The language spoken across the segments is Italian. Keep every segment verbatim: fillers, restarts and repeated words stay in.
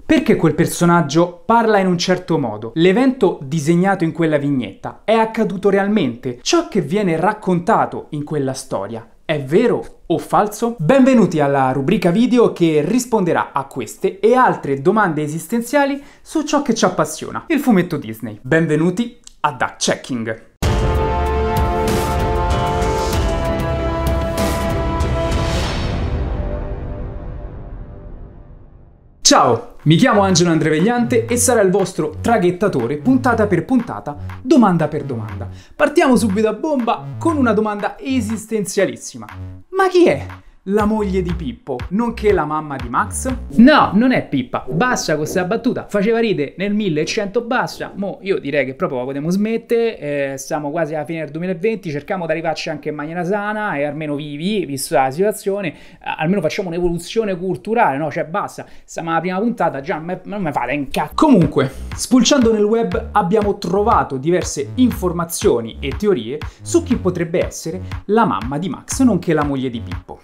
Perché quel personaggio parla in un certo modo? L'evento disegnato in quella vignetta è accaduto realmente? Ciò che viene raccontato in quella storia è vero o falso? Benvenuti alla rubrica video che risponderà a queste e altre domande esistenziali su ciò che ci appassiona, il fumetto Disney. Benvenuti a Duck Checking. Ciao, mi chiamo Angelo Andrevegliante e sarò il vostro traghettatore puntata per puntata, domanda per domanda. Partiamo subito a bomba con una domanda esistenzialissima. Ma chi è la moglie di Pippo, nonché la mamma di Max? No, non è Pippa, basta con questa battuta, faceva ridere nel millecento basta, mo io direi che proprio la potremmo smettere, eh, siamo quasi alla fine del duemilaventi, cerchiamo di arrivarci anche in maniera sana e almeno vivi, vista la situazione, eh, almeno facciamo un'evoluzione culturale, no? Cioè basta, siamo alla prima puntata, già me, non mi fate in cazzo. Comunque, spulciando nel web abbiamo trovato diverse informazioni e teorie su chi potrebbe essere la mamma di Max, nonché la moglie di Pippo.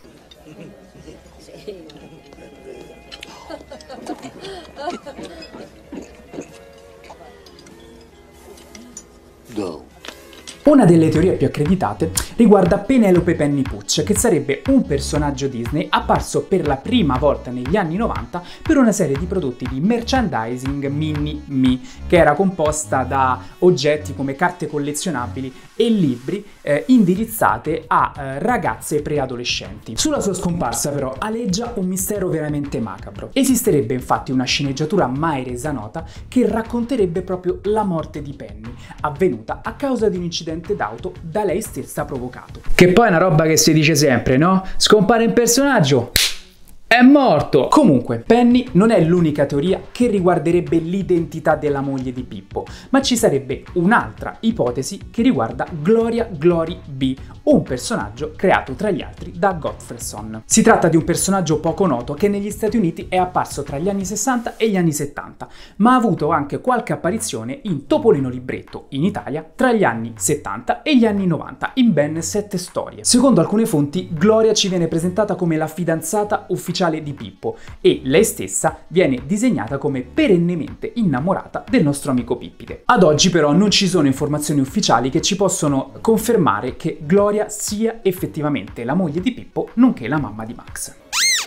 Go. Una delle teorie più accreditate riguarda Penelope Penny Pooch, che sarebbe un personaggio Disney apparso per la prima volta negli anni novanta per una serie di prodotti di merchandising Mini Me, che era composta da oggetti come carte collezionabili e libri eh, indirizzate a eh, ragazze preadolescenti. Sulla sua scomparsa però aleggia un mistero veramente macabro. Esisterebbe infatti una sceneggiatura mai resa nota che racconterebbe proprio la morte di Penny, avvenuta a causa di un incidente d'auto da lei stessa provocato. Che poi è una roba che si dice sempre, no? Scompare un personaggio, è morto! Comunque, Penny non è l'unica teoria che riguarderebbe l'identità della moglie di Pippo, ma ci sarebbe un'altra ipotesi che riguarda Gloria Glory B, un personaggio creato tra gli altri da Gottfredson. Si tratta di un personaggio poco noto che negli Stati Uniti è apparso tra gli anni sessanta e gli anni settanta, ma ha avuto anche qualche apparizione in Topolino Libretto in Italia tra gli anni settanta e gli anni novanta, in ben sette storie. Secondo alcune fonti, Gloria ci viene presentata come la fidanzata ufficiale di Pippo e lei stessa viene disegnata come perennemente innamorata del nostro amico Pippide. Ad oggi però non ci sono informazioni ufficiali che ci possono confermare che Gloria sia effettivamente la moglie di Pippo nonché la mamma di Max.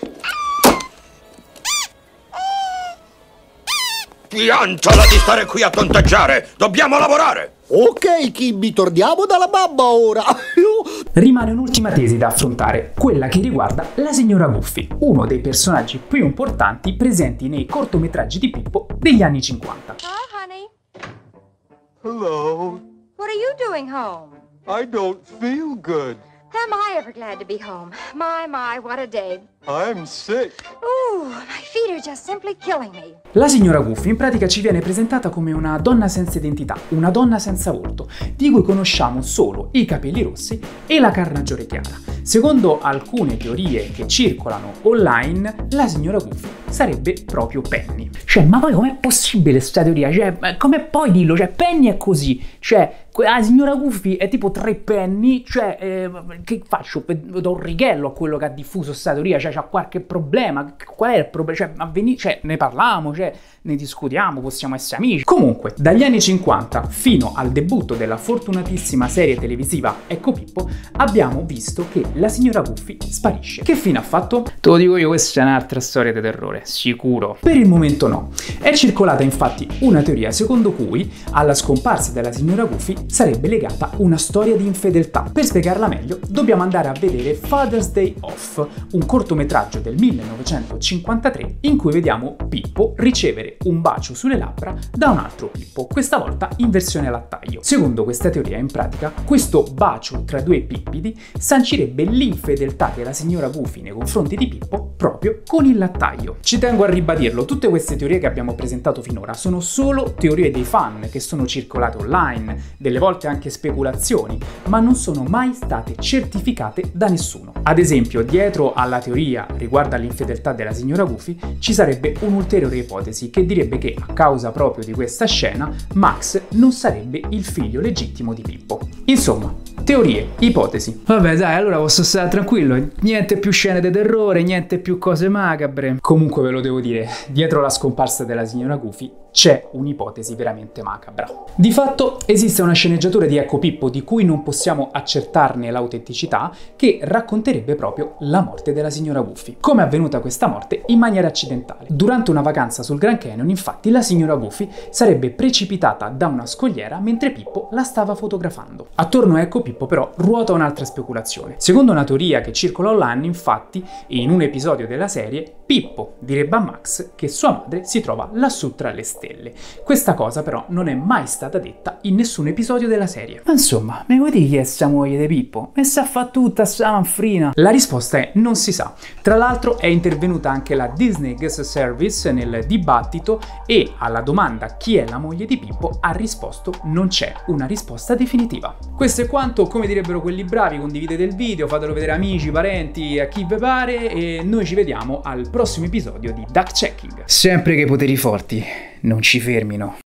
Piantala di stare qui a conteggiare! Dobbiamo lavorare! Ok, Kimby, torniamo dalla mamma ora! Rimane un'ultima tesi da affrontare, quella che riguarda la signora Goofy, uno dei personaggi più importanti presenti nei cortometraggi di Pippo degli anni cinquanta. Oh, honey. Hello. What are you doing home? I don't feel good. Am I ever glad to be home? My, my, what a day. I'm sick. Ooh, my feet are just simply killing me. La signora Goofy in pratica ci viene presentata come una donna senza identità, una donna senza volto, di cui conosciamo solo i capelli rossi e la carnagione chiara. Secondo alcune teorie che circolano online, la signora Goofy sarebbe proprio Penny. Cioè, ma poi com'è possibile questa teoria? Cioè, come puoi dirlo? Cioè, Penny è così, cioè, la signora Goofy è tipo tre Penny, cioè, eh, che faccio? Do un righello a quello che ha diffuso questa teoria, cioè, c'ha qualche problema? Qual è il problema? Cioè, avveni- cioè, ne parliamo, cioè, ne discutiamo, possiamo essere amici. Comunque, dagli anni cinquanta fino al debutto della fortunatissima serie televisiva Ecco Pippo, abbiamo visto che la signora Goofy sparisce. Che fine ha fatto? Te lo dico io, questa è un'altra storia di terrore, sicuro. Per il momento no. È circolata infatti una teoria secondo cui alla scomparsa della signora Goofy sarebbe legata una storia di infedeltà. Per spiegarla meglio, dobbiamo andare a vedere Father's Day Off, un cortometraggio del millenovecentocinquantatré in cui vediamo Pippo ricevere un bacio sulle labbra da un altro Pippo, questa volta in versione lattaio. Secondo questa teoria, in pratica, questo bacio tra due Pippidi sancirebbe l'infedeltà della signora Goofy nei confronti di Pippo proprio con il lattaio. Ci tengo a ribadirlo, tutte queste teorie che abbiamo presentato finora sono solo teorie dei fan che sono circolate online, delle volte anche speculazioni, ma non sono mai state certificate da nessuno. Ad esempio, dietro alla teoria riguardo all'infedeltà della signora Goofy ci sarebbe un'ulteriore ipotesi che direbbe che, a causa proprio di questa scena, Max non sarebbe il figlio legittimo di Pippo. Insomma, Teorie, ipotesi. Vabbè dai, allora posso stare tranquillo, niente più scene di terrore, niente più cose macabre. Comunque ve lo devo dire, dietro la scomparsa della signora Goofy c'è un'ipotesi veramente macabra. Di fatto esiste una sceneggiatura di Ecco Pippo di cui non possiamo accertarne l'autenticità, che racconterebbe proprio la morte della signora Goofy. Come è avvenuta questa morte? In maniera accidentale. Durante una vacanza sul Grand Canyon, infatti, la signora Goofy sarebbe precipitata da una scogliera mentre Pippo la stava fotografando. Attorno a Ecco Pippo però ruota un'altra speculazione. Secondo una teoria che circola online, infatti, in un episodio della serie, Pippo direbbe a Max che sua madre si trova lassù tra le stelle. Questa cosa però non è mai stata detta in nessun episodio della serie. Ma insomma, mi vuoi dire chi è sta moglie di Pippo? E sa fa tutta sta manfrina? La risposta è non si sa. Tra l'altro è intervenuta anche la Disney Guest Service nel dibattito e alla domanda chi è la moglie di Pippo ha risposto non c'è una risposta definitiva. Questo è quanto, come direbbero quelli bravi, condividete il video, fatelo vedere amici, parenti, a chi vi pare e noi ci vediamo al prossimo episodio di Duck Checking. Sempre che i poteri forti non ci fermino.